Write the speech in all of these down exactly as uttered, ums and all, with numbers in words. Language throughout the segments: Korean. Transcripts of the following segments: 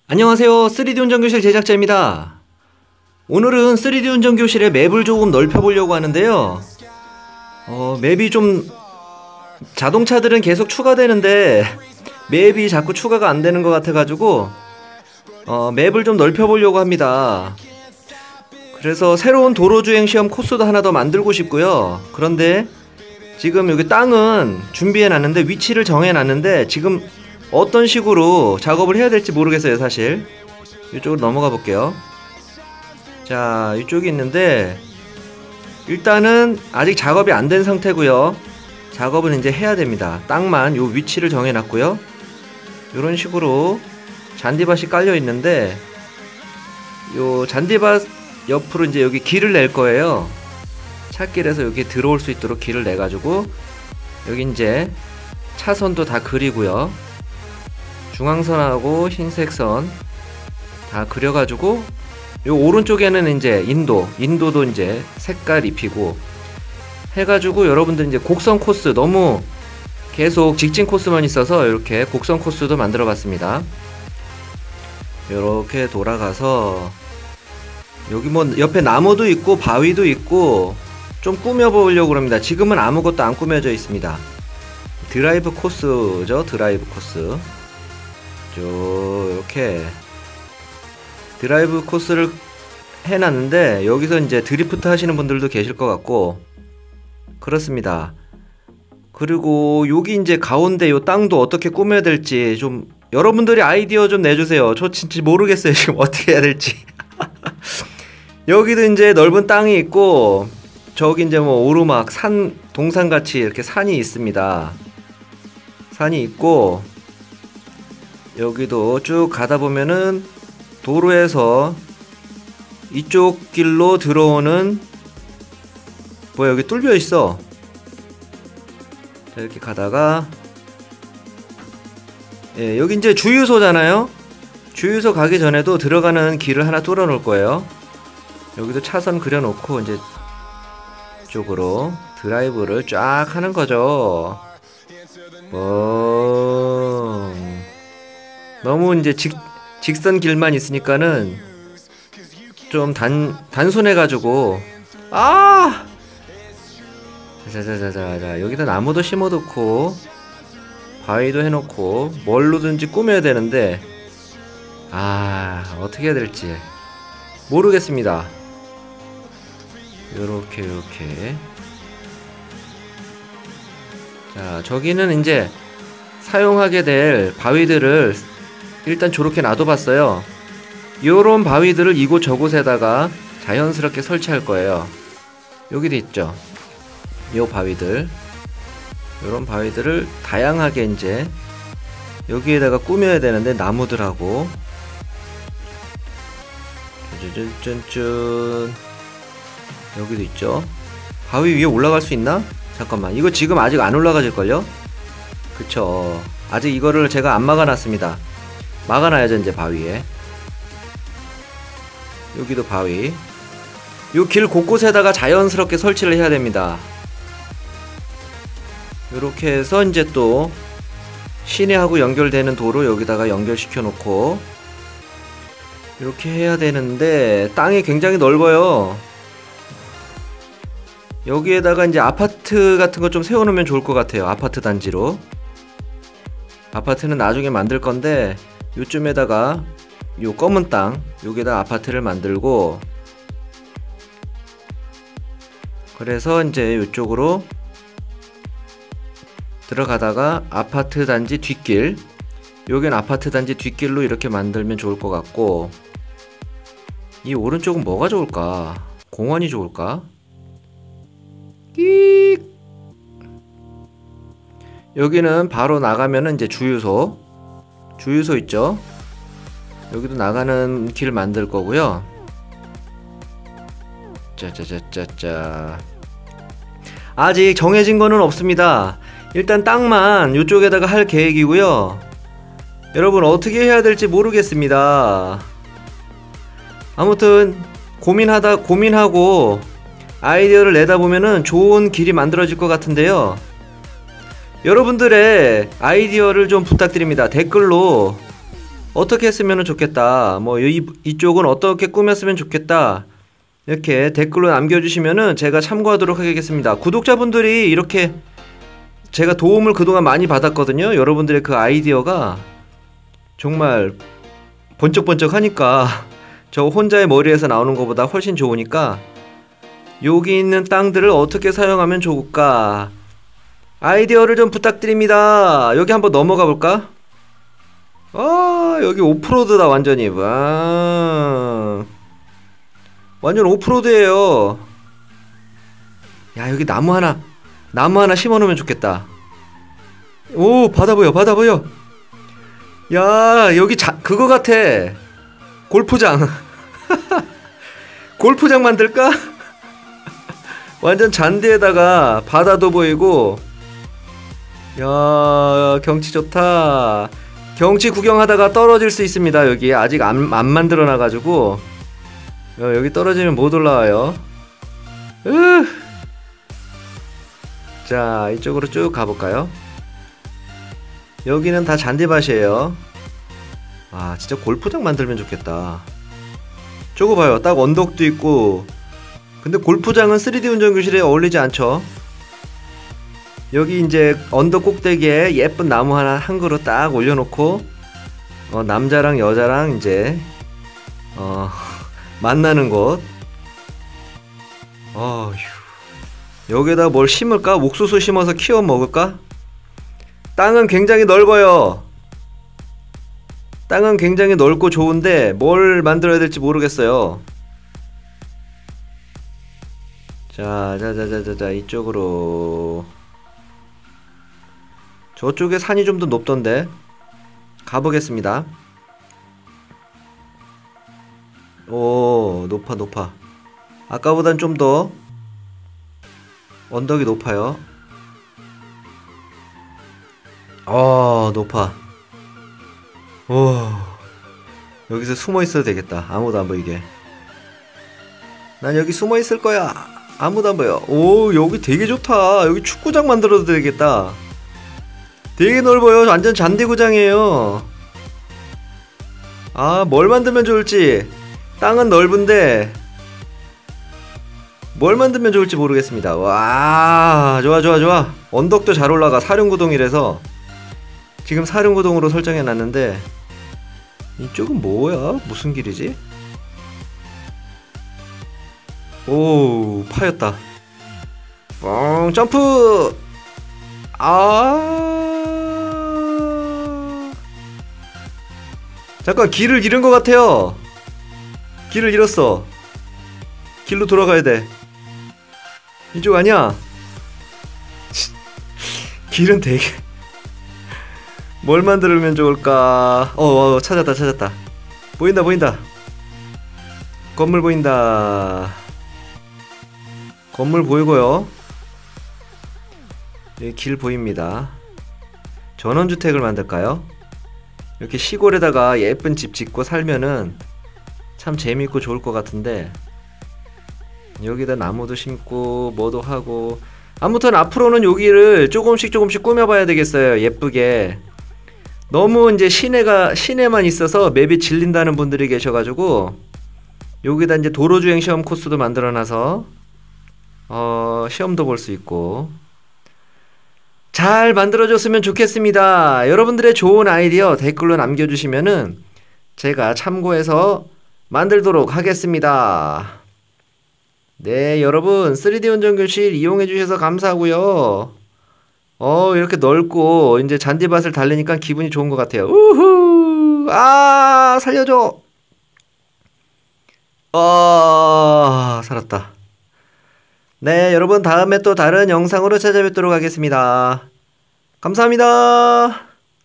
안녕하세요. 쓰리디 운전교실 제작자입니다. 오늘은 쓰리디 운전교실의 맵을 조금 넓혀보려고 하는데요. 어, 맵이 좀 자동차들은 계속 추가되는데 맵이 자꾸 추가가 안되는 것 같아가지고 어, 맵을 좀 넓혀보려고 합니다. 그래서 새로운 도로주행 시험 코스도 하나 더 만들고 싶고요. 그런데 지금 여기 땅은 준비해놨는데 위치를 정해놨는데 지금 어떤 식으로 작업을 해야 될지 모르겠어요. 사실 이쪽으로 넘어가 볼게요. 자, 이쪽이 있는데 일단은 아직 작업이 안 된 상태고요. 작업은 이제 해야 됩니다. 땅만 요 위치를 정해놨고요. 요런 식으로 잔디밭이 깔려 있는데 요 잔디밭 옆으로 이제 여기 길을 낼 거예요. 찻길에서 여기 들어올 수 있도록 길을 내 가지고 여기 이제 차선도 다 그리고요. 중앙선하고 흰색선 다 그려가지고 요 오른쪽에는 이제 인도 인도도 이제 색깔 입히고 해가지고 여러분들 이제 곡선 코스, 너무 계속 직진 코스만 있어서 이렇게 곡선 코스도 만들어 봤습니다. 이렇게 돌아가서 여기 뭐 옆에 나무도 있고 바위도 있고 좀 꾸며 보려고 합니다. 지금은 아무것도 안 꾸며져 있습니다. 드라이브 코스죠. 드라이브 코스. 쭉 이렇게 드라이브 코스를 해놨는데 여기서 이제 드리프트 하시는 분들도 계실 것 같고 그렇습니다. 그리고 여기 이제 가운데 요 땅도 어떻게 꾸며야 될지 좀 여러분들이 아이디어 좀 내주세요. 저 진짜 모르겠어요. 지금 어떻게 해야 될지. 여기도 이제 넓은 땅이 있고 저기 이제 뭐 오르막 산 동산같이 이렇게 산이 있습니다. 산이 있고 여기도 쭉 가다 보면은 도로에서 이쪽 길로 들어오는 뭐야 여기 뚫려 있어. 자, 이렇게 가다가 예, 여기 이제 주유소잖아요. 주유소 가기 전에도 들어가는 길을 하나 뚫어 놓을 거예요. 여기도 차선 그려 놓고 이제 이쪽으로 드라이브를 쫙 하는 거죠. 뭐 너무 이제 직, 직선 길만 있으니까는 좀 단, 단순해가지고 아! 자자자자자 여기다 나무도 심어놓고 바위도 해놓고 뭘로든지 꾸며야 되는데 아 어떻게 해야 될지 모르겠습니다. 요렇게 요렇게 자 저기는 이제 사용하게 될 바위들을 일단 저렇게 놔둬봤어요. 요런 바위들을 이곳 저곳에다가 자연스럽게 설치할 거예요. 여기도 있죠. 요 바위들 요런 바위들을 다양하게 이제 여기에다가 꾸며야 되는데 나무들하고 쭌쭌쭌 여기도 있죠. 바위 위에 올라갈 수 있나? 잠깐만 이거 지금 아직 안 올라가질걸요? 그쵸. 아직 이거를 제가 안 막아놨습니다. 막아놔야죠 이제 바위에. 여기도 바위. 요 길 곳곳에다가 자연스럽게 설치를 해야 됩니다. 요렇게 해서 이제 또 시내하고 연결되는 도로 여기다가 연결시켜 놓고 이렇게 해야 되는데 땅이 굉장히 넓어요. 여기에다가 이제 아파트 같은 거 좀 세워놓으면 좋을 것 같아요. 아파트 단지로. 아파트는 나중에 만들 건데 요쯤에다가 요 검은 땅 여기다 아파트를 만들고 그래서 이제 요쪽으로 들어가다가 아파트 단지 뒷길 여긴 아파트 단지 뒷길로 이렇게 만들면 좋을 것 같고 이 오른쪽은 뭐가 좋을까? 공원이 좋을까? 끼익 여기는 바로 나가면은 이제 주유소 주유소 있죠? 여기도 나가는 길 만들 거고요. 짜자자자자 아직 정해진 거는 없습니다. 일단 땅만 이쪽에다가 할 계획이고요. 여러분 어떻게 해야 될지 모르겠습니다. 아무튼 고민하다 고민하고 아이디어를 내다 보면은 좋은 길이 만들어질 것 같은데요. 여러분들의 아이디어를 좀 부탁드립니다. 댓글로 어떻게 했으면 좋겠다. 뭐 이, 이쪽은 어떻게 꾸몄으면 좋겠다. 이렇게 댓글로 남겨주시면은 제가 참고하도록 하겠습니다. 구독자분들이 이렇게 제가 도움을 그동안 많이 받았거든요. 여러분들의 그 아이디어가 정말 번쩍번쩍 하니까 저 혼자의 머리에서 나오는 것보다 훨씬 좋으니까 여기 있는 땅들을 어떻게 사용하면 좋을까? 아이디어를 좀 부탁드립니다. 여기 한번 넘어가 볼까? 아, 여기 오프로드다 완전히. 와, 완전 오프로드예요. 야, 여기 나무 하나 나무 하나 심어 놓으면 좋겠다. 오, 바다 보여, 바다 보여. 야, 여기 자, 그거 같아. 골프장. 골프장 만들까? 완전 잔디에다가 바다도 보이고. 야, 경치 좋다. 경치 구경하다가 떨어질 수 있습니다. 여기 아직 안, 안 만들어 놔가지고 어, 여기 떨어지면 못 올라와요. 으. 자, 이쪽으로 쭉 가볼까요? 여기는 다 잔디밭이에요. 아, 진짜 골프장 만들면 좋겠다. 저거 봐요. 딱 언덕도 있고. 근데 골프장은 쓰리디 운전교실에 어울리지 않죠. 여기 이제 언덕 꼭대기에 예쁜 나무 하나 한 그루 딱 올려놓고 어, 남자랑 여자랑 이제 어, 만나는 곳. 어휴. 여기에다 뭘 심을까? 옥수수 심어서 키워 먹을까? 땅은 굉장히 넓어요. 땅은 굉장히 넓고 좋은데 뭘 만들어야 될지 모르겠어요. 자, 자자자자자 이쪽으로. 저쪽에 산이 좀 더 높던데 가보겠습니다. 오, 높아 높아. 아까보단 좀 더 언덕이 높아요. 어, 높아. 오, 여기서 숨어 있어도 되겠다. 아무도 안 보이게. 난 여기 숨어 있을 거야. 아무도 안 보여. 오, 여기 되게 좋다. 여기 축구장 만들어도 되겠다. 되게 넓어요. 완전 잔디구장이에요. 아, 뭘 만들면 좋을지. 땅은 넓은데 뭘 만들면 좋을지 모르겠습니다. 와, 좋아 좋아 좋아. 언덕도 잘 올라가. 사륜구동이라서 지금 사륜구동으로 설정해 놨는데 이쪽은 뭐야? 무슨 길이지? 오, 파였다. 뻥 점프. 아, 잠깐, 길을 잃은 것 같아요. 길을 잃었어. 길로 돌아가야 돼. 이쪽 아니야? 길은 되게 뭘 만들면 좋을까? 어, 어, 찾았다 찾았다. 보인다 보인다. 건물 보인다. 건물 보이고요. 여기 길 보입니다. 전원주택을 만들까요? 이렇게 시골에다가 예쁜 집 짓고 살면은 참 재밌고 좋을 것 같은데 여기다 나무도 심고 뭐도 하고. 아무튼 앞으로는 여기를 조금씩 조금씩 꾸며봐야 되겠어요. 예쁘게. 너무 이제 시내가 시내만 있어서 맵이 질린다는 분들이 계셔가지고 여기다 이제 도로주행 시험 코스도 만들어놔서 어, 시험도 볼 수 있고 잘 만들어줬으면 좋겠습니다. 여러분들의 좋은 아이디어 댓글로 남겨주시면은 제가 참고해서 만들도록 하겠습니다. 네, 여러분 쓰리디 운전교실 이용해주셔서 감사하고요. 어, 이렇게 넓고 이제 잔디밭을 달리니까 기분이 좋은 것 같아요. 우후! 아, 살려줘! 어, 살았다. 네, 여러분 다음에 또 다른 영상으로 찾아뵙도록 하겠습니다. 감사합니다.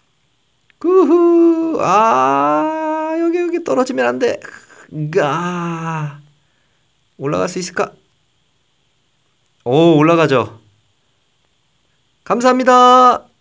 우후! 아, 여기 여기 떨어지면 안 돼. 아, 올라갈 수 있을까? 오, 올라가죠. 감사합니다.